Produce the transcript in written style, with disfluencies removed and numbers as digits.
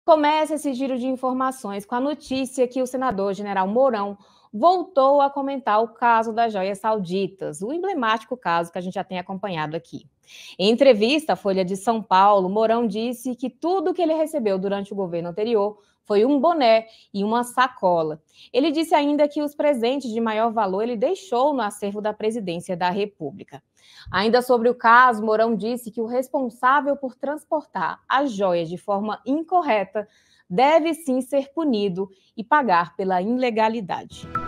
Começa esse giro de informações com a notícia que o senador General Mourão voltou a comentar o caso das joias sauditas, o emblemático caso que a gente já tem acompanhado aqui. Em entrevista à Folha de São Paulo, Mourão disse que tudo que ele recebeu durante o governo anterior foi um boné e uma sacola. Ele disse ainda que os presentes de maior valor ele deixou no acervo da Presidência da República. Ainda sobre o caso, Mourão disse que o responsável por transportar as joias de forma incorreta deve sim ser punido e pagar pela ilegalidade.